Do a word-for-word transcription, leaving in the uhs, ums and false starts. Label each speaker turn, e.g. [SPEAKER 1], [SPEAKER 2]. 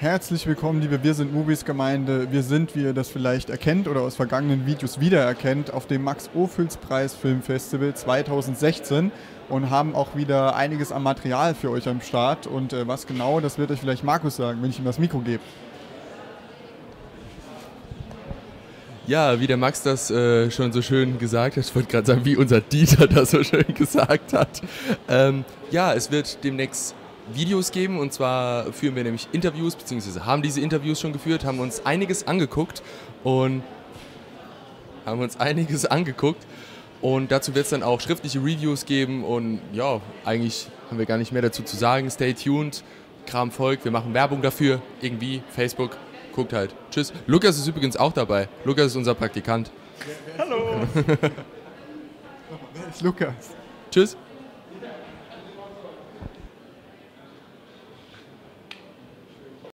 [SPEAKER 1] Herzlich willkommen, liebe Wir sind Movies Gemeinde. Wir sind, wie ihr das vielleicht erkennt oder aus vergangenen Videos wiedererkennt, auf dem Max-Ophüls-Preis Filmfestival zweitausendsechzehn und haben auch wieder einiges an Material für euch am Start. Und äh, was genau, das wird euch vielleicht Markus sagen, wenn ich ihm das Mikro gebe.
[SPEAKER 2] Ja, wie der Max das äh, schon so schön gesagt hat, ich wollte gerade sagen, wie unser Dieter das so schön gesagt hat. Ähm, ja, es wird demnächst Videos geben, und zwar führen wir nämlich Interviews, beziehungsweise haben diese Interviews schon geführt, haben uns einiges angeguckt und haben uns einiges angeguckt und dazu wird es dann auch schriftliche Reviews geben und ja, eigentlich haben wir gar nicht mehr dazu zu sagen. Stay tuned, Kram folgt, wir machen Werbung dafür, irgendwie, Facebook, guckt halt. Tschüss. Lukas ist übrigens auch dabei. Lukas ist unser Praktikant.
[SPEAKER 1] Hallo. Wer ist Lukas?
[SPEAKER 2] Tschüss.